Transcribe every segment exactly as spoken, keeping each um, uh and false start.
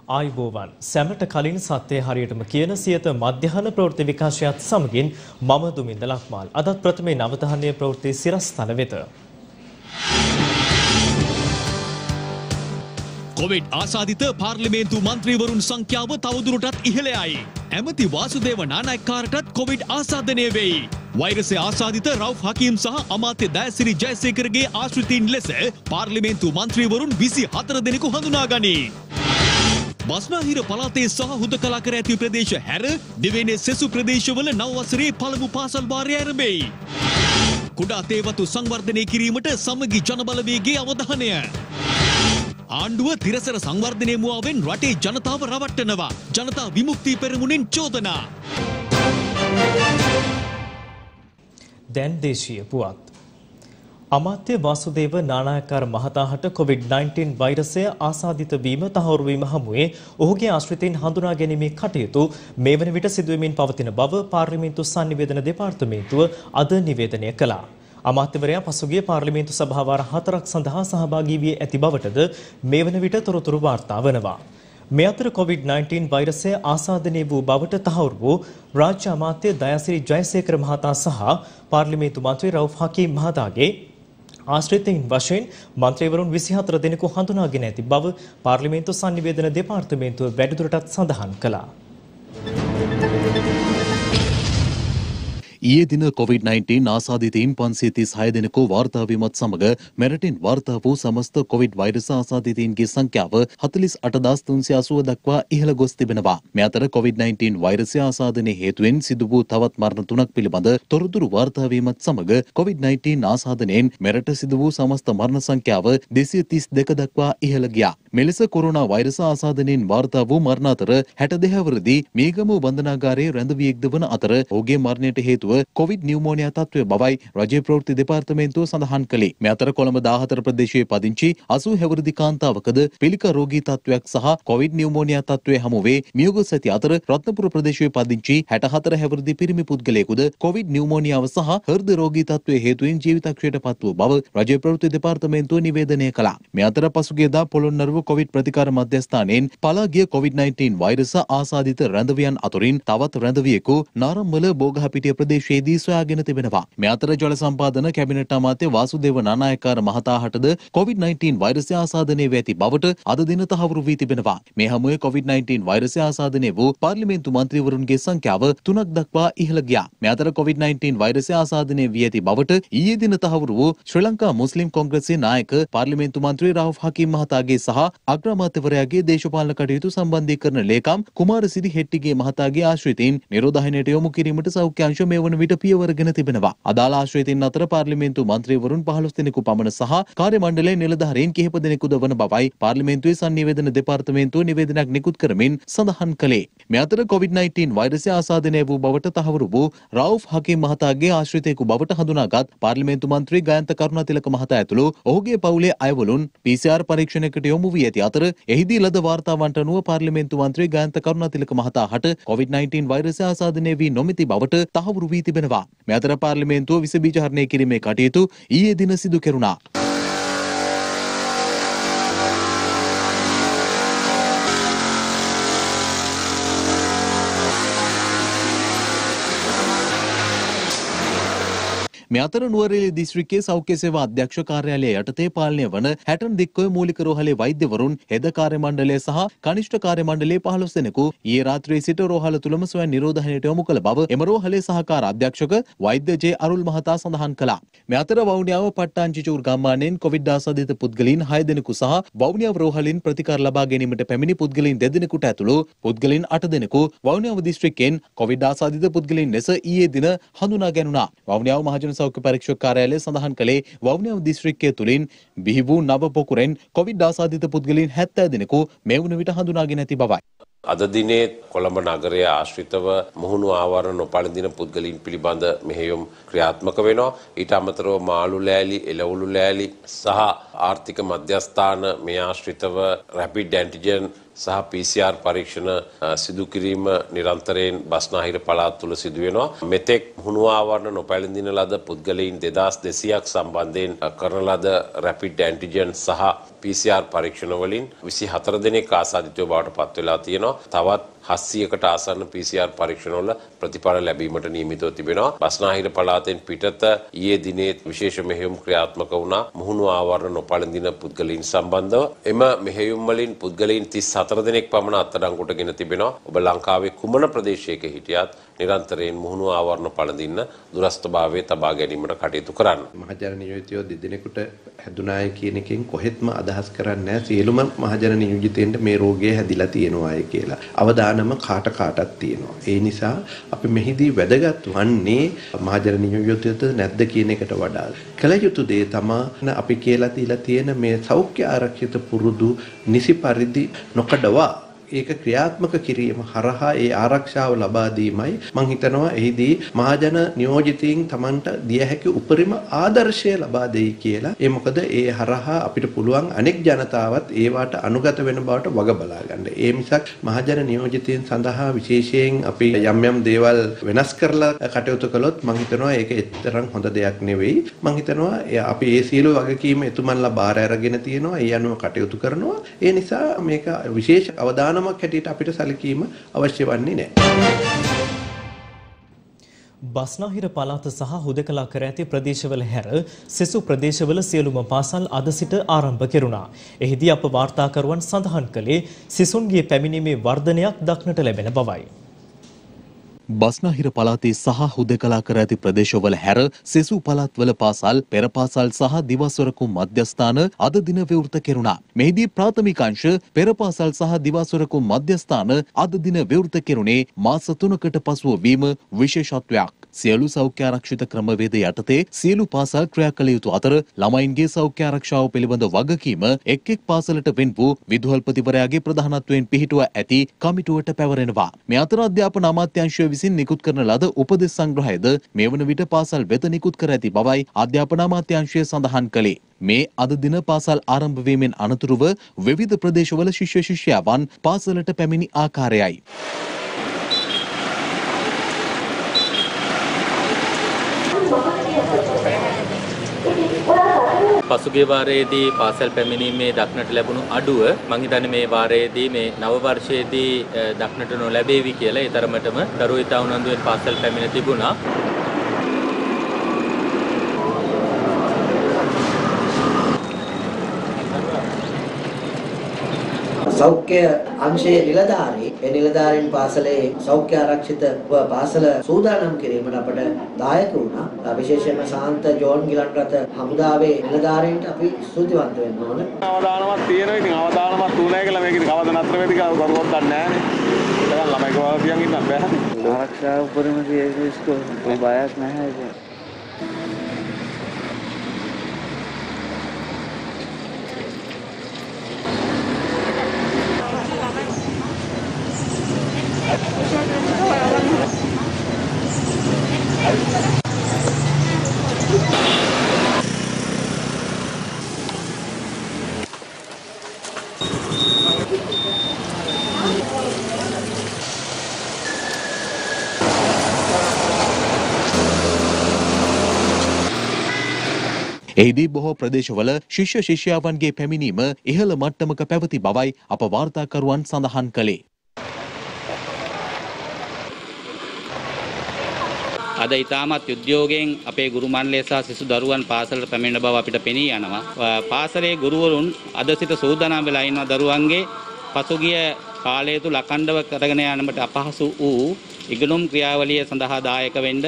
ආයුබෝවන් සැමට කලින් සත්‍යය හරියටම කියන සියත මධ්‍යහන ප්‍රවෘත්ති විකාශයත් සමගින් මම දුමින්ද ලක්මාල් අදත් ප්‍රථමයෙන් අවධානය ප්‍රවෘත්ති සිරස්තල වෙත. කොවිඩ් ආසාදිත පාර්ලිමේන්තු මන්ත්‍රීවරුන් සංඛ්‍යාව තවදුරටත් ඉහළ යයි. ඇමති වාසුදේව නානායක්කාරටත් කොවිඩ් ආසාදනය වෙයි. වෛරසය ආසාදිත රවුෆ් හකීම් සහ අමාත්‍ය දයසිරි ජයසේකරගේ ආශ්‍රිතයින් ලෙස පාර්ලිමේන්තු මන්ත්‍රීවරුන් විසි හතර දෙනෙකු හඳුනාගනී. බස්නාහිර පළාතේ සහ හුදකලා කර ඇති ප්‍රදේශ හැර දිවයිනේ සෙසු ප්‍රදේශවල නව වසරේ පළමු පාසල් වාරය ආරම්භයි. කුඩා තේවතු සංවර්ධනය කිරීමට සමගි ජනබලවේගයේ අවධානය. ආණ්ඩුව තිරසර සංවර්ධනය මුවාවෙන් රටේ ජනතාව රවට්ටනවා. ජනතා විමුක්ති පෙරමුණෙන් චෝදනා. දැන් දේශීය පුවත්. අමාත්‍ය වාසුදේව නානායක්කාර මහතාට කොවිඩ් නයින්ටීන් වෛරසය ආසාදිත වීම තහවුරු වීම හමුවේ ඔහුගේ ආශ්‍රිතයින් හඳුනා ගැනීමේ කටයුතු මේ වන විට සිදුවෙමින් පවතින බව පාර්ලිමේන්තු සංනිවේදන දෙපාර්තමේන්තුව අද නිවේදනය කළා. අමාත්‍යවරයා පසුගිය පාර්ලිමේන්තු සභාවාර හතරක් සඳහා සහභාගී වී ඇති බවටද මේ වන විට තොරතුරු වාර්තා වනවා. මේ අතර කොවිඩ් නයින්ටීන් වෛරසය ආසාදනය වූ බවට තහවුරු වූ රාජ්‍ය අමාත්‍ය දයාසිරි ජයසේකර මහතා සහ පාර්ලිමේන්තු මන්ත්‍රී රවුෆ් හකීම් මහතාගේ ආශ්‍රිතයින් වශයෙන් මන්ත්‍රීවරුන් විසි හතර දෙනෙකු හඳුනාගෙන ඇති බව පාර්ලිමේන්තු සංනිවේදන දෙපාර්තමේන්තුව වැඩිදුරටත් සඳහන් කළා. ඊයේ දින කොවිඩ් නයින්ටීන් ආසාදිතයින් පන්සිය තිස් හය දෙනෙකු වාර්තා වීමත් සමග මෙරටින් වාර්තා වූ සමස්ත කොවිඩ් වෛරස ආසාදිතයින්ගේ සංඛ්‍යාව හතළිස් අට හදාස් තුන්සිය අසූව දක්වා ඉහළ ගොස් තිබෙනවා. මේ අතර කොවිඩ් නයින්ටීන් වෛරසය ආසාදනයේ හේතුවෙන් සිදු වූ තවත් මරණ තුනක් පිළිබඳ තොරතුරු වාර්තා වීමත් සමග කොවිඩ් නයින්ටීන් ආසාදනයෙන් මෙරට සිදු වූ සමස්ත මරණ සංඛ්‍යාව දෙසිය තිස් දෙක දක්වා ඉහළ ගියා. මෙලෙස කොරෝනා වෛරස ආසාදනයෙන් වාර්තා වූ මරණ අතර හැට දෙකවරදී මීගමුව බන්ධනාගාරයේ රැඳවියෙක්ද වන අතර ඔහුගේ මරණයට හේතුව කොවිඩ් නියුමෝනියා තත්ත්වය බවයි රජයේ ප්‍රවෘත්ති දෙපාර්තමේන්තුව සඳහන් කළේ. මේ අතර කොළඹ දාහතර ප්‍රදේශයේ පදිංචි අසූ හැවිරිදි කාන්තාවකද පිළික රෝගී තත්ත්වයක් සහ කොවිඩ් නියුමෝනියා තත්ත්වයේ හමුවේ මියගොස් ඇති අතර රත්නපුර ප්‍රදේශයේ පදිංචි හැට හතර හැවිරිදි පිරිමි පුද්ගලයෙකුද කොවිඩ් නියුමෝනියාව සහ හෘද රෝගී තත්ත්වයේ හේතුවෙන් ජීවිතක්ෂයට පත් වූ බව රජයේ ප්‍රවෘත්ති දෙපාර්තමේන්තුව නිවේදනය කළා. මේ අතර පසුගියදා පොළොන්නරුව කොවිඩ් ප්‍රතිකාර මධ්‍යස්ථානයෙන් පලා ගිය කොවිඩ් නයින්ටීන් වෛරස ආසාදිත රැඳවියන් අතුරින් තවත් රැඳවියෙකු නාරම්මල බෝගහපිටිය ප්‍රදේශයේදී සොයාගෙන තිබෙනවා. මේ අතර ජල සම්පාදන කැබිනට් අමාත්‍ය වාසුදේව නානායක්කාර මහතාටද කොවිඩ් නයින්ටීන් වෛරසය ආසාදනය වී ඇති බවට අද දින තහවුරු වී තිබෙනවා. මේ හමුවේ කොවිඩ් නයින්ටීන් වෛරසය ආසාදනය වූ පාර්ලිමේන්තු මන්ත්‍රීවරුන්ගේ සංඛ්‍යාව තුනක් දක්වා ඉහළ ගියා. මේ අතර කොවිඩ් නයින්ටීන් වෛරසය ආසාදනය වී ඇති බවට ඊයේ දින තහවුරු වූ ශ්‍රී ලංකා මුස්ලිම් කොංග්‍රසයේ නායක පාර්ලිමේන්තු මන්ත්‍රී රවුෆ් හකීම් මහතාගේ සහ අග්‍රාමාත්‍යවරයාගේ දේශපාලන කටයුතු සම්බන්ධීකරණ ලේකම් කුමාරසිරි හෙට්ටිගේ මහතාගේ ආශ්‍රිතයින් නිරෝධායනයට යොමු කිරීමට සෞඛ්‍ය අංශ මේ වන විට පියවරගෙන තිබෙනවා. අදාළ ආශ්‍රිතයින් අතර පාර්ලිමේන්තු මන්ත්‍රීවරුන් පහළොස් දෙනෙකු පමණ සහ කාර්ය මණ්ඩලයේ නිලධාරීන් කිහිප දෙනෙකුද වන බවයි පාර්ලිමේන්තුවේ සංනිවේදන දෙපාර්තමේන්තුව නිවේදනයක් නිකුත් කරමින් සඳහන් කළේ. මේ අතර කොවිඩ් නයින්ටීන් වෛරසය ආසාදනය වූ බවට තහවුරු වූ රවුෆ් හකීම් මහතාගේ ආශ්‍රිතයෙකු බවට හඳුනාගත් පාර්ලිමේන්තු මන්ත්‍රී ගයන්ත කරුණාතිලක මහතා ඇතුළු ඔහුගේ පවුලේ අයවලුන් පී සී ආර් පරීක්ෂණයකට යොමු වී ඇති අතර එහිදී ලද වාර්තාවන්ට අනුව පාර්ලිමේන්තු මන්ත්‍රී ගයන්ත කරුණාතිලක මහතාට කොවිඩ් නයින්ටීන් වෛරසය ආසාදනය වී නොමැති බවට තහවුරු වී තිබෙනවා. මේ අතර පාර්ලිමේන්තුව විස බීජ හරණය කිරීමේ කටයුතු ඊයේ දින සිදු කෙරුණා. මේ අතර නුවරඑළිය දිස්ත්‍රික්කයේ සෞඛ්‍ය සේවා අධ්‍යක්ෂ කාර්යාලය යටතේ පාලනය වන හැටන් දික්කොය මූලික රෝහලේ වෛද්‍යවරුන් හෙද කාර්ය මණ්ඩලය සහ කනිෂ්ඨ කාර්ය මණ්ඩලයේ පහළොස් දෙනෙකු ඊයේ රාත්‍රියේ සිට රෝහල තුලම සොයන් නිරෝධායනයට යොමු කළ බව එම රෝහලේ සහකාර අධ්‍යක්ෂක වෛද්‍ය ජේ අරුල් මහතා සඳහන් කළා. මේ අතර වවුනියාව පට්ටාංචිචූර් ගම්මානයෙන් කොවිඩ් ආසාදිත පුද්ගලයන් හය දෙනෙකු සහ වවුනියාව රෝහලින් ප්‍රතිකාර ලබා ගැනීමට පැමිණි පුද්ගලයන් දෙදෙනෙකුට ඇතුළු පුද්ගලයන් අට දෙනෙකු වවුනියාව දිස්ත්‍රික්කයෙන් කොවිඩ් ආසාදිත පුද්ගලයන් ලෙස ඊයේ දින හඳුනා ගැනුණා. වවුනියාව මහජන සෞඛ්‍ය පරීක්ෂක කාර්යාලය සඳහන් කළේ වවුනියාව දිස්ත්‍රික්කය තුළින් බිහි වූ නව පොකුරෙන් කොවිඩ් ආසාදිත පුද්ගලයන් හැත්තෑ දෙනෙකු මේ වන විට හඳුනාගෙන ඇති බවයි. අද දිනේ කොළඹ නගරය ආශ්‍රිතව මුහුණු ආවරණ නොපළඳින පුද්ගලයන් පිළිබඳ මෙහෙයුම් ක්‍රියාත්මක වෙනවා. ඊට අමතරව මාළු ලෑලි, එළවලු ලෑලි සහ ආර්ථික මධ්‍යස්ථාන මේ ආශ්‍රිතව රැපිඩ් ඇන්ටිජන් සහ P C R පරීක්ෂණ සිදු කිරීම නිරන්තරයෙන් බස්නාහිර පළාත් තුළ සිදු වෙනවා. මෙතෙක් මුහුණු ආවරණ නොපැළඳින ලද පුද්ගලයන් දෙදාස් දෙසීයක් සම්බන්ධයෙන් කරන ලද රැපිඩ් ඇන්ටිජන් සහ P C R පරීක්ෂණ වලින් විසි හතර දෙනෙක් ආසාදිතයෝ බවට පත් වෙලා තියෙනවා. තවත් හත්සියයකට ආසන්න P C R පරීක්ෂණවල ප්‍රතිඵල ලැබීමට නියමිතව තිබෙනවා. බස්නාහිර පළාතෙන් පිටත ඊයේ දිනේ විශේෂ මෙහෙයුම් ක්‍රියාත්මක වුණා මුහුණු ආවරණ නොපැළඳින පුද්ගලයන් සම්බන්ධව. එම මෙහෙයුම් වලින් පුද්ගලයන් තිස් හතර දෙනෙක් පමණ අත්අඩංගුවටගෙන තිබෙනවා. ඔබ ලංකාවේ කුමන ප්‍රදේශයක හිටියත් නිරන්තරයෙන් මුහුණු ආවරණ පළඳින්න දුරස්ථභාවයේ තබා ගැනීමට කටයුතු කරන්න. මහජන නියෝජිතයෝ දෙදෙනෙකුට හැදුනාය කියන එකෙන් කොහෙත්ම අදහස් කරන්නේ නැහැ සියලුම මහජන නියෝජිතයින්ට මේ රෝගය හැදිලා තියෙනවායි කියලා. අවදානම කාට කාටත් තියෙනවා. ඒ නිසා අපි මෙහිදී වැදගත් වන්නේ මහජන නියෝජිතයෝද නැද්ද කියන එකට වඩා කල යුතු දේ තමයි අපි කියලා තියලා තියෙන මේ සෞඛ්‍ය ආරක්ෂිත පුරුදු නිසි පරිදි නොකඩවා ඒක ක්‍රියාත්මක කිරීම හරහා ඒ ආරක්ෂාව ලබා දීමයි මම හිතනවා එහිදී මහජන නියෝජිතයින් Tamanට දිය හැකි උපරිම ආදර්ශය ලබා දෙයි කියලා. ඒ මොකද ඒ හරහා අපිට පුළුවන් අනෙක් ජනතාවත් ඒවට අනුගත වෙන බවට වග බලා ගන්න. ඒ මිසක් මහජන නියෝජිතයින් සඳහා විශේෂයෙන් අපි යම් යම් දේවල් වෙනස් කරලා කටයුතු කළොත් මම හිතනවා ඒක එතරම් හොඳ දෙයක් නෙවෙයි. මම හිතනවා අපි ඒ සියලු වගකීම් එතුමන්ලා බාර අරගෙන තියෙනවා. ඒ අනුව කටයුතු කරනවා. ඒ නිසා මේක විශේෂ අවධානය හැටියට අපිට සැලකීම අවශ්‍ය වන්නේ නැහැ. බස්නාහිර පළාත සහ හුදකලා කර ඇති ප්‍රදේශවල හැර සෙසු ප්‍රදේශවල සියලුම පාසල් අද සිට ආරම්භ කෙරුණා. එහිදී අප වාර්තාකරුවන් සඳහන් කළේ සිසුන්ගේ පැමිණීමේ වර්ධනයක් දක්නට ලැබෙන බවයි. බස්නාහිර පළාතේ සහ හුදකලා කර ඇති ප්‍රදේශවල හැර සෙසු පළාත්වල පාසල්, පෙර පාසල් සහ දිවාසොරකුම් මධ්‍යස්ථාන අද දින විවෘත කෙරුණා. මෙහිදී ප්‍රාථමික අංශ, පෙර පාසල් සහ දිවාසොරකුම් මධ්‍යස්ථාන අද දින විවෘත කෙරුණේ මාස තුනකට පසුව වීම විශේෂත්වයක්. සියලු සෞඛ්‍ය ආරක්ෂිත ක්‍රමවේද යටතේ සියලු පාසල් ක්‍රියා කළ යුතු අතර ළමයින්ගේ සෞඛ්‍ය ආරක්ෂාව පිළිබඳ වගකීම එක් එක් පාසලට වෙන් වූ විදුහල්පතිවරයාගේ ප්‍රධානත්වයෙන් පිහිටුවා ඇති කමිටුවට පැවරෙනවා. මේ අතර අධ්‍යාපන අමාත්‍යාංශය විසින් නිකුත් කරන ලද උපදෙස් සංග්‍රහයද මේ වන විට පාසල් වෙත නිකුත් කර ඇති බවයි අධ්‍යාපන අමාත්‍යාංශය සඳහන් කළේ. මේ අද දින පාසල් ආරම්භ වීමෙන් අනතුරුව විවිධ ප්‍රදේශවල ශිෂ්‍ය ශිෂ්‍යාවන් පාසලට පැමිණි ආකාරයයි. පසුගිය වාරයේදී පාසල් පැමිණීමේ දක්නට ලැබුණු අඩුව මම හිතන්නේ මේ වාරයේදී මේ නව වර්ෂයේදී දක්නට නොලැබේවි කියලා. ඒ තරමටම දරුවෝ ඉතා උනන්දුවෙන් පාසල් පැමිණ තිබුණා. සෞඛ්‍ය අංශයේ නිලධාරී ඒ නිලධාරීන් පාසලේ සෞඛ්‍ය ආරක්ෂිත පාසල සූදානම් කිරීමට අපට දායක වුණා. විශේෂයෙන්ම සාන්ත ජෝන් ගිලන්රත හමුදාවේ නිලධාරීන්ට අපි ස්තුතිවන්ත වෙන්න ඕන. අවදානමක් තියෙනවා. ඉතින් අවදානමක් තුනයි කියලා මේක ඉතින් කවද නතර වෙයිද කියලා කවුරුත් දන්නේ නැහැ නේ. ඒක ළමයි කවදාවත් තියන් ඉන්න බෑ. ආරක්ෂාව උපරිම සියලු බයක් නැහැ ඒක. එහිදී බොහෝ ප්‍රදේශවල ශිෂ්‍ය ශිෂ්‍යාවන්ගේ පැමිණීම ඉහළ මට්ටමක පැවති බවයි අප වාර්තාකරුවන් සඳහන් කළේ. අද ඉතාමත් උද්‍යෝගයෙන් අපේ ගුරු මණ්ඩලය සහ සිසු දරුවන් පාසලට පැමිණෙන බව අපිට පෙනී යනවා. පාසලේ ගුරුවරුන් අද සිට සූදානම් වෙලා ඉන්නවා දරුවන්ගේ පසුගිය කාලය තුල අඛණ්ඩව කරගෙන යාමට අපහසු වූ ඉගෙනුම් ක්‍රියාවලිය සඳහා දායක වෙන්න.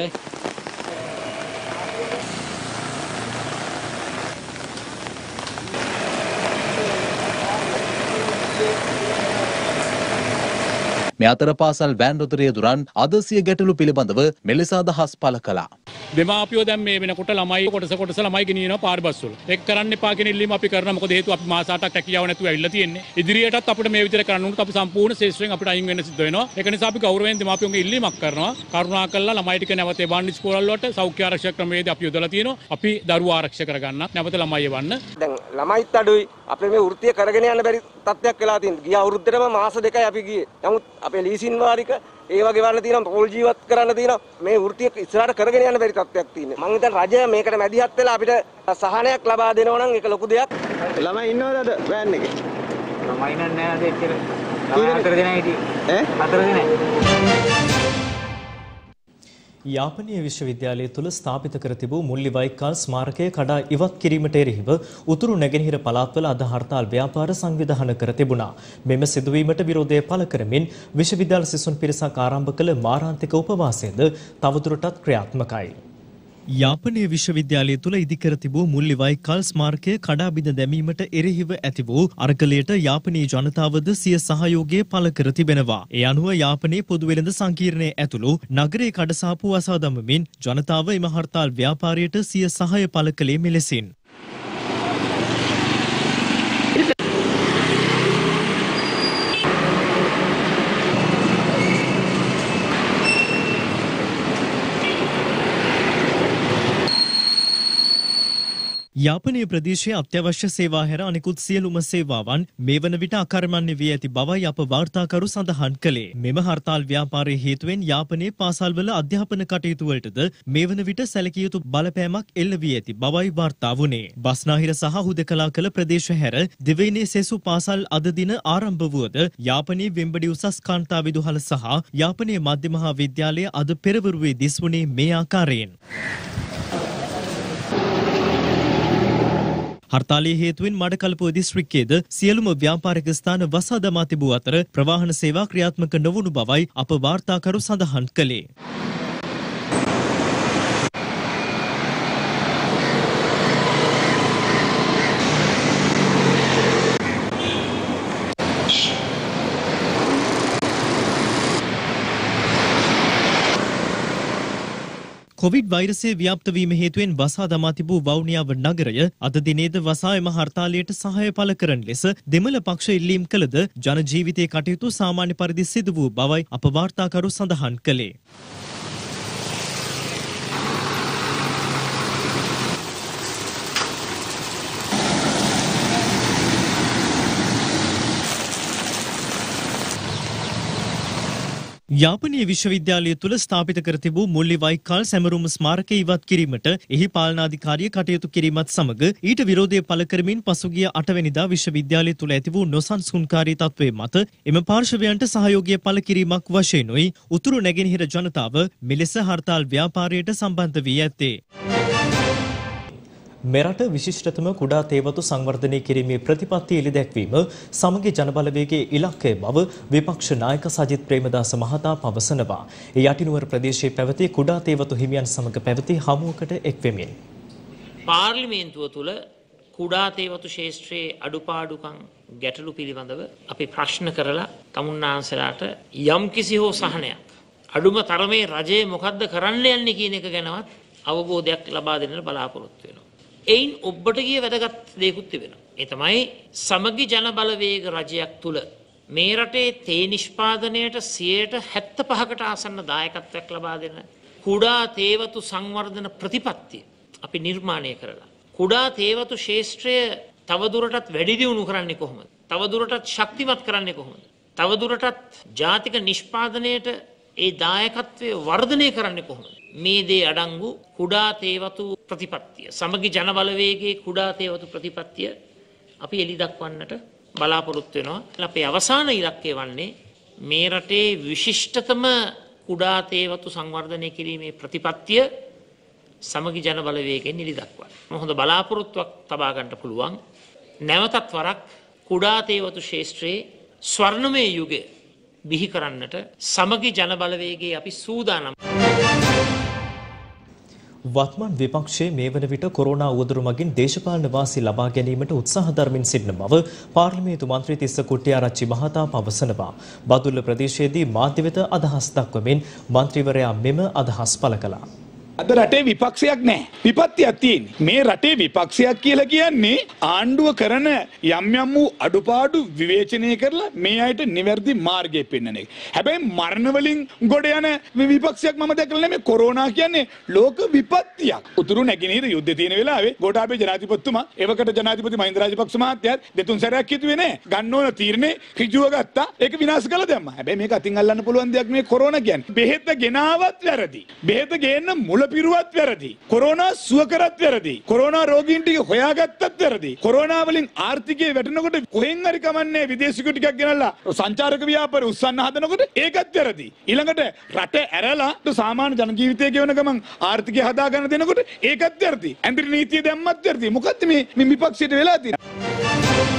මේ අතර පාසල් වෑන් රොතරිය දුරන් අද සිය ගැටලු පිළිබඳව මෙලෙස අදහස් පළ කළා. දෙමාපියෝ දැන් මේ වෙනකොට ළමයි කොටස කොටස ළමයි ගෙනියනවා පාර බස් වල. ඒක කරන්න එපා කියන ඉල්ලීම අපි කරනවා. මොකද හේතුව අපි මාස අටක් රැකියාව නැතුව ඇවිල්ලා තියෙන්නේ. ඉදිරියටත් අපිට මේ විදිහට කරන්න උනොත් අපි සම්පූර්ණ ශේෂ්ත්‍රයෙන් අපිට අයින් වෙන්න සිද්ධ වෙනවා. ඒක නිසා අපි ගෞරවයෙන් දෙමාපියෝගේ ඉල්ලීමක් කරනවා. කරුණාකරලා ළමයි ටික නැවත එවන්න ඉස්කෝලවල වලට සෞඛ්‍ය ආරක්ෂක ක්‍රමවේදී අපි යොදලා තියෙනවා. අපි දරුවා ආරක්ෂක කරගන්න නැවත ළමයි එවන්න. දැන් ළමයිත් අඩුයි. අපේ මේ වෘත්තිය කරගෙන යන්න බැරි තත්ත්වයක් වෙලා තියෙනවා. ගිය අවුරුද්දේම මාස දෙකයි අපි ගියේ. නමුත් අපේ ලීසින් වාරික ඒ වගේ වන්න තියෙනවා, පොල් ජීවත් කරන්න තියෙනවා. මේ වෘත්තිය ඉස්සරහට කරගෙන යන්න බැරි තත්ත්වයක් තියෙනවා. මම හිතන්නේ රජය මේකට මැදිහත් වෙලා අපිට සහනයක් ලබා දෙනවා නම් ඒක ලොකු දෙයක්. ළමයි ඉන්නවද අද වෑන් එකේ? ළමයි නෑ අද එච්චර. හතර දෙනා හිටියේ. ඈ? හතර දෙනා. යාපනීය විශ්වවිද්‍යාලය තුළ ස්ථාපිත කර තිබූ මුල්ලිවයිකල් ස්මාරකය කඩා ඉවත් කිරීමට එරෙහිව උතුරු නැගෙනහිර පළාත්වල අද හර්තාල් ව්‍යාපාර සංවිධානය කර තිබුණා. මෙම සිදුවීමට විරෝධය පළ කරමින් විශ්වවිද්‍යාල සිසුන් පිරිසක් ආරම්භ කළ මාරාන්තික උපවාසයද තවදුරටත් ක්‍රියාත්මකයි. යාපනීය විශ්වවිද්‍යාලය තුළ ඉදිකර තිබූ මුල්ලිවයිකල් ස්මාරකය කඩා බිඳ දැමීමට එරෙහිව ඇති වූ අරගලයට යාපනීය ජනතාවද සිය සහයෝගය පළ කර තිබෙනවා. ඒ අනුව යාපනයේ පොදු වෙළඳ සංකීර්ණයේ ඇතුළු නගරයේ කඩසාප්පු අසා දමමින් ජනතාව එම හර්තාල් ව්‍යාපාරයට සිය සහාය පළ කළේ මෙලෙසින්. යාපනීය ප්‍රදේශයේ අත්‍යවශ්‍ය සේවා හැර අනිකුත් සියලුම සේවාවන් මේ වන විට අකර්මණ්‍ය වී ඇති බවයි අප වාර්තාකරු සඳහන් කළේ. මෙම හර්තාල් ව්‍යාපාරයේ හේතුවෙන් යාපනයේ පාසල්වල අධ්‍යාපන කටයුතු වලටද මේ වන විට සැලකිය යුතු බලපෑමක් එල්ල වී ඇති බවයි වාර්තා වුණේ. බස්නාහිර සහ හුදකලා කළ ප්‍රදේශ හැර දිවයිනේ සෙසු පාසල් අද දින ආරම්භ වුවද යාපනයේ වෙම්බඩි උසස් කාන්තා විදුහල සහ යාපනයේ මධ්‍ය මහා විද්‍යාලය අද පෙරවරුවේ දිස්වුණේ මේ ආකාරයෙන්. හර්තාලයේ හේතුවෙන් මඩකලපුව දිස්ත්‍රික්කයේද සියලුම ව්‍යාපාරික ස්ථාන වසා දමා තිබූ අතර ප්‍රවාහන සේවා ක්‍රියාත්මක නොවුණු බවයි අප වාර්තාකරු සඳහන් කළේ. කොවිඩ් වෛරසය ව්‍යාප්ත වීම හේතුවෙන් වසා දමා තිබූ වවුනියාව නගරය අද දිනේද වසා එම හර්තාලයට සහාය පළ කරන ලෙස දෙමළ පක්ෂ ඉල්ලීම් කළද ජන ජීවිතයේ කටයුතු සාමාන්‍ය පරිදි සිදු වූ බවයි අප වාර්තාකරු සඳහන් කළේ. යාපනීය විශ්වවිද්‍යාලය තුළ ස්ථාපිත කර තිබූ මුල්ලිවයිකල් සැමරුම් ස්මාරකය ඉවත් කිරීමට එහි පාලනාධිකාරිය කටයුතු කිරීමත් සමග ඊට විරෝධය පළ කරමින් පසුගිය අටවැනිදා විශ්වවිද්‍යාලය තුළ ඇති වූ නොසන්සුන්කාරී තත්ත්වයේ මත එම පාර්ශවයන්ට සහයෝගය පළ කිරීමක් වශයෙන්ුයි උතුරු නැගෙනහිර ජනතාව මෙලෙස හර්තාල් ව්‍යාපාරයට සම්බන්ධ වී ඇත්තේ. මෙරට විශිෂ්ටතම කුඩා තේවතු සංවර්ධනය කිරීමේ ප්‍රතිපත්තිය එළිදැක්වීම සමගි ජනබලවේගයේ ඉලක්කය බව විපක්ෂ නායක සජිත් ප්‍රේමදාස මහතා පවසනවා. ඒ යටිනුවර ප්‍රදේශයේ පැවති කුඩා තේවතු හිමියන් සමග පැවති හමුවකට එක්වෙමින් පාර්ලිමේන්තුව තුළ කුඩා තේවතු ශේෂ්ත්‍රයේ අඩුපාඩුකම් ගැටලු පිළිබඳව අපි ප්‍රශ්න කරලා තමුන්නාන්සලාට යම්කිසි හෝ සහනයක් අඩුම තරමේ රජය මොකද්ද කරන්න යන්නේ කියන එක ගැනවත් අවබෝධයක් ලබා දෙන්න බලාපොරොත්තු වෙනවා. එයින් ඔබට ගිය වැදගත් දෙයක්ත් තිබෙනවා. ඒ තමයි සමගි ජන බලවේග රජයක් තුල මේ රටේ තේ නිෂ්පාදනයට සියයට හැත්තෑ පහකට ආසන්න දායකත්වයක් ලබා දෙන කුඩා තේවතු සංවර්ධන ප්‍රතිපත්තිය අපි නිර්මාණය කරලා කුඩා තේවතු ශේෂ්ත්‍රය තවදුරටත් වැඩි දියුණු කරන්නේ කොහොමද? තවදුරටත් ශක්තිමත් කරන්නේ කොහොමද? තවදුරටත් ජාතික නිෂ්පාදනයට ඒ දායකත්වය වර්ධනය කරන්නේ කොහොමද? මේ දේ අඩංගු කුඩා තේවතු ප්‍රතිපත්තිය සමගි ජන බලවේගයේ කුඩා තේවතු ප්‍රතිපත්තිය අපි එලි දක්වන්නට බලාපොරොත්තු වෙනවා. අපේ අවසාන ඉලක්කය වන්නේ මේ රටේ විශිෂ්ටතම කුඩා තේවතු සංවර්ධනය කිරීමේ ප්‍රතිපත්තිය සමගි ජන බලවේගයෙන් එලි දක්වන්න. හොඳ බලාපොරොත්තුවක් තබා ගන්න පුළුවන්. නැවතත් වරක් කුඩා තේවතු ශේෂ්ත්‍රයේ ස්වර්ණමය යුගය බිහි කරන්නට සමගි ජන බලවේගයේ අපි සූදානම්. වත්මන් විපක්ෂයේ මේ වන විට කොරෝනා උවදුරු මගින් දේශපාලන වාසි ලබා ගැනීමට උත්සාහ දරමින් සිටින බව පාර්ලිමේන්තු මන්ත්‍රී තිස්ස කුට්ටිආරච්චි මහතා පවසනවා. බදුල්ල ප්‍රදේශයේදී මාධ්‍ය වෙත අදහස් දක්වමින් මන්ත්‍රීවරයා මෙම අදහස් පළ කළා. අද රටේ විපක්ෂයක් නැහැ. විපත්තියක් තියෙන්නේ. මේ රටේ විපක්ෂයක් කියලා කියන්නේ ආණ්ඩුව කරන යම් යම් වූ අඩුපාඩු විවේචනය කරලා මේ අයට නිවැරදි මාර්ගය පෙන්වන එක. හැබැයි මරණ වලින් ගොඩ යන විපක්ෂයක් මම දැකලා නැහැ. මේ කොරෝනා කියන්නේ ලෝක විපත්තියක්. උතුරු නැගෙනහිර යුද්ධ තියෙන වෙලාවේ ගෝඨාභය ජනාධිපතිතුමා එවකට ජනාධිපති මහින්ද රාජපක්ෂ මහත්තයාත් දෙතුන් සැරයක් හිතුවේ නැහැ. ගන්න ඕන තීරණේ ඍජුව ගත්තා. ඒක විනාශ කළා දැම්මා. හැබැයි මේක අතින් අල්ලන්න පුළුවන් දෙයක් මේ කොරෝනා කියන්නේ. බෙහෙත ගෙනාවත් වැරදි. බෙහෙත ගේන්න මුල පිරුවත් වැරදි. කොරෝනා සුව කරත් වැරදි. කොරෝනා රෝගීන් ටික හොයාගත්තත් වැරදි. කොරෝනා වලින් ආර්ථිකය වැටෙනකොට කොහෙන් හරි කමන්නේ විදේශිකයෝ ටිකක් ගෙනල්ලා සංචාරක ව්‍යාපාර උස්සන්න හදනකොට ඒකත් වැරදි. ඊළඟට රට ඇරලා සාමාන්‍ය ජන ජීවිතය ගෙවන ගමන් ආර්ථිකය හදා ගන්න දෙනකොට ඒකත් වැරදි. ඇන්ත්‍ර නීතිය දැම්මත් වැරදි. මොකද්ද මේ මේ විපක්ෂයට වෙලා තියෙන්නේ?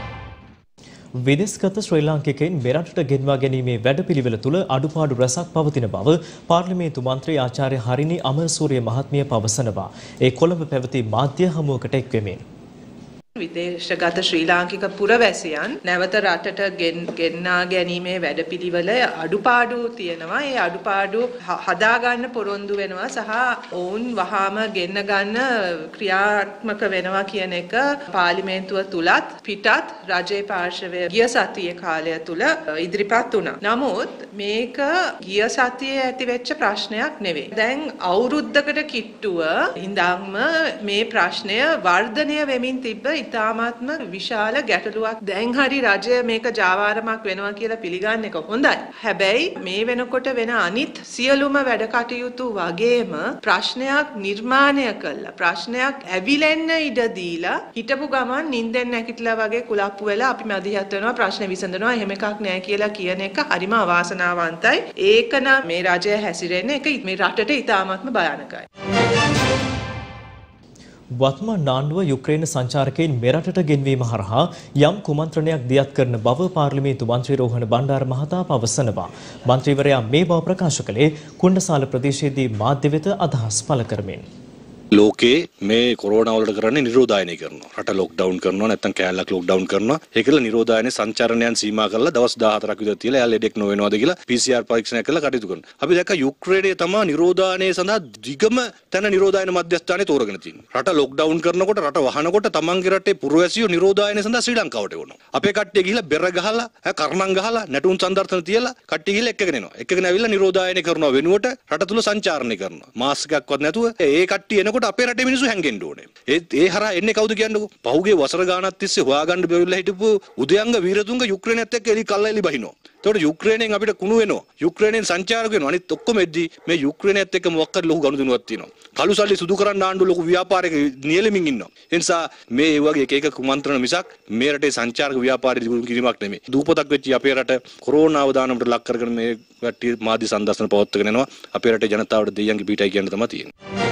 විදේශගත ශ්‍රී ලාංකිකයින් මෙරටට ගෙන්වා ගැනීමේ වැඩපිළිවෙල තුළ අඩුපාඩු රැසක් පවතින බව පාර්ලිමේන්තු මන්ත්‍රී ආචාර්ය හරිනි අමරසූරිය මහත්මිය පවසනවා. ඒ කොළඹ පැවති මාධ්‍ය හමුවකට එක්වෙමින් විදේශගත ශ්‍රී ලාංකික පුරවැසියන් නැවත රටට ගෙන්නා ගැනීමේ වැඩපිළිවෙල අඩුපාඩු තියෙනවා. ඒ අඩුපාඩු හදාගන්න පොරොන්දු වෙනවා සහ ඔවුන් වහාම ගෙන්න ගන්න ක්‍රියාත්මක වෙනවා කියන එක පාර්ලිමේන්තුව තුලත් පිටත් රජයේ පාර්ශවය ගිය සතියේ කාලය තුල ඉදිරිපත් වුණා. නමුත් මේක ගිය සතියේ ඇතිවෙච්ච ප්‍රශ්නයක් නෙවෙයි. දැන් අවුරුද්දකට කිට්ටුව ඉඳන්ම මේ ප්‍රශ්නය වර්ධනය වෙමින් තිබ්බ ඉතාමත්ම විශාල ගැටලුවක්. දැන් හරි රජය මේක ජාවාරමක් වෙනවා කියලා පිළිගන්න එක හොඳයි. හැබැයි මේ වෙනකොට වෙන අනිත් සියලුම වැඩ කටයුතු වගේම ප්‍රශ්නයක් නිර්මාණය කළා. ප්‍රශ්නයක් ඇවිලෙන්න ඉඩ දීලා හිටපු ගමන් නිින්දෙන් නැගිටලා වගේ කුලප්පු වෙලා අපි මැදිහත් වෙනවා ප්‍රශ්න විසඳනවා එහෙම එකක් නෑ කියලා කියන එක හරිම අවාසනාවන්තයි. ඒක නම් මේ රජය හැසිරෙන්නේ ඒක මේ රටට ඉතාමත්ම භයානකයි. වත්මන් ආණ්ඩුව යුක්‍රේන සංචාරකයින් මෙරටට ගෙන්වීම හරහා යම් කුමන්ත්‍රණයක් දියත් කරන බව පාර්ලිමේන්තු මන්ත්‍රී රෝහණ බණ්ඩාර මහතා පවසනවා. මන්ත්‍රීවරයා මේ බව ප්‍රකාශ කළේ කුණ්ඩසාල ප්‍රදේශයේදී මාධ්‍ය වෙත අදහස් පළ කරමින්. ලෝකේ මේ කොරෝනා වලට කරන්නේ නිරෝධායනය කරනවා. රට ලොක්ඩවුන් කරනවා නැත්නම් කෑල්ලක් ලොක්ඩවුන් කරනවා. ඒකල නිරෝධායනය සංචාරණයන් සීමා කරලා දවස් දාහතරක් විතර තියලා එයා ලෙඩෙක් නොවෙනවද කියලා පී සී ආර් පරීක්ෂණයක් කරලා කටයුතු කරනවා. අපි දැක්ක යුක්‍රේනයේ තමයි නිරෝධායනය සඳහා දිගම තැන නිරෝධායන මධ්‍යස්ථානයේ තෝරගෙන තියෙන්නේ. රට ලොක්ඩවුන් කරනකොට රට වහනකොට තමන්ගේ රටේ පුරවැසියෝ නිරෝධායනය සඳහා ශ්‍රී ලංකාවට එවනවා. අපේ කට්ටිය ගිහිල්ලා බෙර ගහලා කර්ණම් ගහලා නැටුම් සංදර්ශන තියලා කට්ටිය ගිහිල්ලා එක්කගෙන එනවා. එක්කගෙන ඇවිල්ලා නිරෝධායනය කරනවා වෙනුවට රට තුල සංචාරණය කරනවා. මාස්ක් එකක්වත් නැතුව ඒ කට්ටිය එනකොට අපේ රටේ මිනිස්සු හැංගෙන්න ඕනේ. ඒ ඒ හරහා එන්නේ කවුද කියන්නකෝ? පහුගිය වසර ගානක් තිස්සේ හොයාගන්න බැවිලා හිටපු උදයංග වීරතුංග යුක්‍රේනයත් එක්ක එලි කල්ලා එලි බහිනවා. ඒතකොට යුක්‍රේනයෙන් අපිට කුණු වෙනවා. යුක්‍රේනයෙන් සංචාරක වෙනවා. අනිත් ඔක්කොම එද්දි මේ යුක්‍රේනයත් එක්ක මොකක් හරි ලොකු ගනුදෙනුවක් තියෙනවා. කළු සල්ලි සුදු කරන්න ආණ්ඩුව ලොකු ව්‍යාපාරයක නියැලෙමින් ඉන්නවා. ඒ නිසා මේ ඒ වගේ එක එක කුමන්ත්‍රණ මිසක් මේ රටේ සංචාරක ව්‍යාපාරය දියුණු කිරීමක් නෙමෙයි. දූපතක් වෙච්ච අපේ රට කොරෝනාව දානකට ලක් කරගෙන මේ වැටි මාධ්‍ය සංදර්ශන පවත්වාගෙන යනවා. අපේ රටේ ජනතාවට දෙයියන්ගේ පිටයි කියන්න තමයි තියෙන්නේ.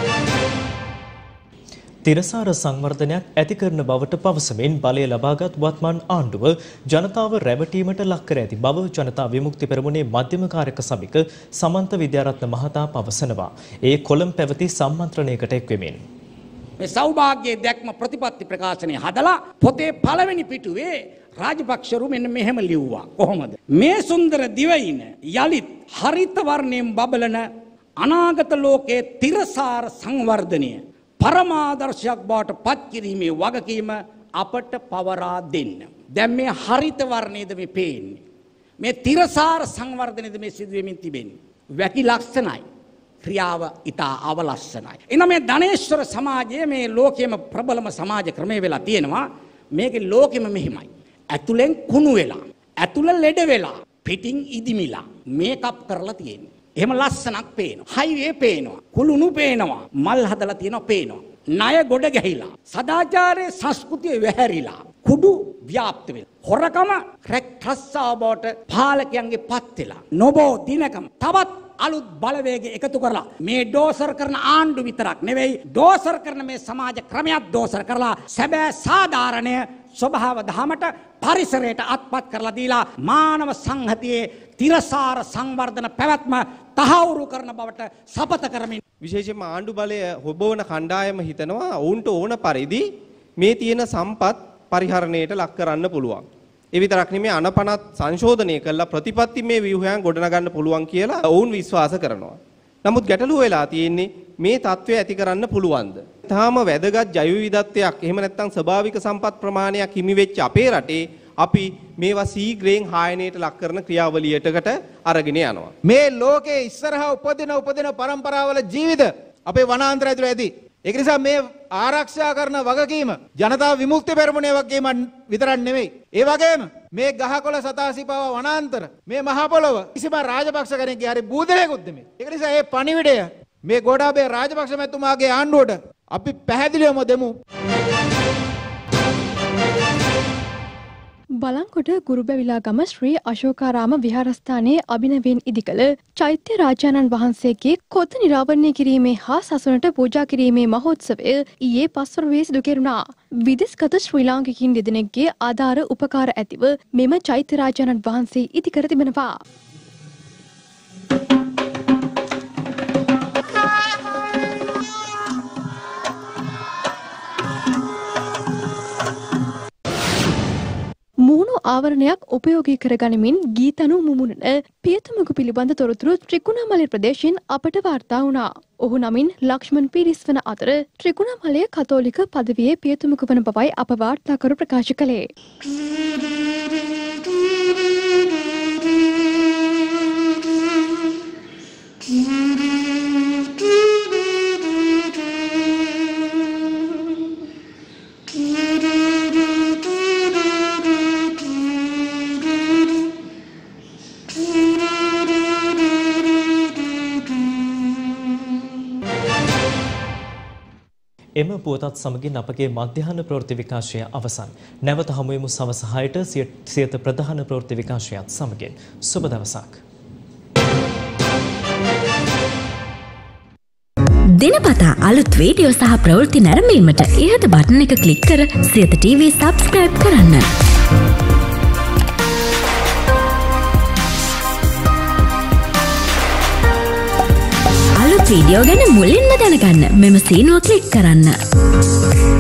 තිරසාර සංවර්ධනයක් ඇති කරන බවට පවසමින් බලය ලබාගත් වත්මන් ආණ්ඩුව ජනතාව රැවටීමට ලක් කර ඇති බව ජනතා විමුක්ති පෙරමුණේ මධ්‍යම කාර්යක සභික සමන්ත විද්‍යාරත්න මහතා පවසනවා. ඒ කොළඹ පැවති සම්මන්ත්‍රණයකට එක්වෙමින් මේ සෞභාග්‍යයේ දැක්ම ප්‍රතිපත්ති ප්‍රකාශනය හදලා පොතේ පළවෙනි පිටුවේ රාජපක්ෂරු මෙන්න මෙහෙම ලිව්වා. කොහොමද? මේ සුන්දර දිවයින යලිත් හරිත වර්ණයෙන් බබලන අනාගත ලෝකයේ තිරසාර සංවර්ධනය පරමාදර්ශයක් බවට පත් කිරීමේ වගකීම අපට පවරා දෙන්න. දැන් මේ හරිත වර්ණයේද මේ පේන්නේ. මේ තිරසාර සංවර්ධනයේද මේ සිදුවෙමින් තිබෙන්නේ. වැකි ලක්ෂණයි. ක්‍රියාව ඉතා අවලස්සනයි. එන මේ ධනේශ්වර සමාජයේ මේ ලෝකයේම ප්‍රබලම සමාජ ක්‍රමය වෙලා තියෙනවා. මේකේ ලෝකෙම මෙහිමයි. ඇතුලෙන් කුණු වෙලා, ඇතුල ලෙඩ වෙලා, පිටින් ඉදිමිලා මේකප් කරලා තියෙන්නේ. එහෙම ලස්සනක් පේනවා. හයිවේ පේනවා. කුළුණු පේනවා. මල් හදලා තියෙනවා පේනවා. ණය ගොඩ ගැහිලා. සදාචාරයේ සංස්කෘතිය වැහැරිලා. කුඩු ව්‍යාප්ත වෙලා. හොරකම රැක්ට්‍රස්සා බවට පාලකයන්ගේ පත් වෙලා. නොබෝ දිනකම තවත් අලුත් බලවේග එකතු කරලා මේ ඩෝසර් කරන ආණ්ඩු විතරක් නෙවෙයි ඩෝසර් කරන මේ සමාජ ක්‍රමයක් ඩෝසර් කරලා සැබෑ සාධාරණය ස්වභාව දහමට පරිසරයට අත්පත් කරලා දීලා මානව සංහතියේ තිරසාර සංවර්ධන පැවැත්ම තහවුරු කරන බවට සපත කරමින් විශේෂයෙන්ම ආණ්ඩු බලය හොබවන කණ්ඩායම හිතනවා ඔවුන්ට ඕන පරිදි මේ තියෙන සම්පත් පරිහරණයට ලක් කරන්න පුළුවන්. ඒ විතරක් නෙමෙයි අනපනත් සංශෝධනය කළා ප්‍රතිපත්ති මේ ව්‍යුහයන් ගොඩනගන්න පුළුවන් කියලා ඔවුන් විශ්වාස කරනවා. නමුත් ගැටලුව වෙලා තියෙන්නේ මේ தત્ත්වය ඇති කරන්න පුළුවන්ද? තාම වැදගත් ජෛව විවිධත්වයක් එහෙම නැත්නම් ස්වභාවික සම්පත් ප්‍රමාණයක් හිමි වෙච්ච අපේ රටේ අපි මේවා සීග්‍රයෙන් හායනයට ලක් කරන ක්‍රියාවලියටකට අරගෙන යනවා. මේ ලෝකේ ඉස්සරහා උපදින උපදින પરම්පරාවල ජීවිත අපේ වනාන්තර ඇතුළේ ඇති. ඒක නිසා මේ ආරක්ෂා කරන වගකීම ජනතා විමුක්ති පෙරමුණේ වගේම විතරක් නෙවෙයි. ඒ වගේම මේ ගහකොළ සතාසිපව වනාන්තර මේ මහ පොළොව කිසිම රාජපක්ෂ කෙනෙක්ගේ හරි බූදලයකුත් නෙමෙයි. ඒක නිසා මේ පණිවිඩය මේ ගෝඨාභය රාජපක්ෂ මැතිතුමාගේ ආණ්ඩුවට අපි පැහැදිලිවම දෙමු. බලංකොට ගුරුබැවිලාගම ශ්‍රී අශෝකාරාම විහාරස්ථානයේ අභිනවයෙන් ඉදිකළ චෛත්‍ය රාජානන් වහන්සේගේ කොත් නිරාවරණය කිරීමේ හා සසුනට පූජා කිරීමේ මහෝත්සවය ඊයේ පස්වරුවේ සිදු කෙරුණා. විදෙස්ගත ශ්‍රී ලාංකිකයින් දෙදෙනෙක්ගේ ආධාර උපකාර ඇතිව මෙම චෛත්‍ය රාජානන් වහන්සේ ඉදිකර තිබෙනවා. මුහුණු ආවරණයක් උපයෝගී කරගනිමින් ගීතනු මුමුණන පියතුමකු පිළිබඳ තොරතුරු ත්‍රිකුණාමලය ප්‍රදේශයෙන් අපට වාර්තා වුණා. ඔහු නමින් ලක්ෂ්මන් පීරිස් වන අතර ත්‍රිකුණාමලය කතෝලික පදවියේ පියතුමකු වන බවයි අප වාර්තාකරු ප්‍රකාශ කළේ. එම පුවතත් සමගින් අපගේ මධ්‍යහන ප්‍රවෘත්ති විකාශය අවසන්. නැවත හමුවෙමු සවස හයට සියත ප්‍රධාන ප්‍රවෘත්ති විකාශයත් සමගින්. සුබ දවසක්. දිනපතා අලුත් වීඩියෝ සහ ප්‍රවෘත්ති නැරඹීමට ඉහත බටන් එක ක්ලික් කර සියත ටීවී සබ්ස්ක්‍රයිබ් කරන්න. අලුත් වීඩියෝ ගැන මුලින්ම දැනගන්න මෙම සීනුව ක්ලික් කරන්න.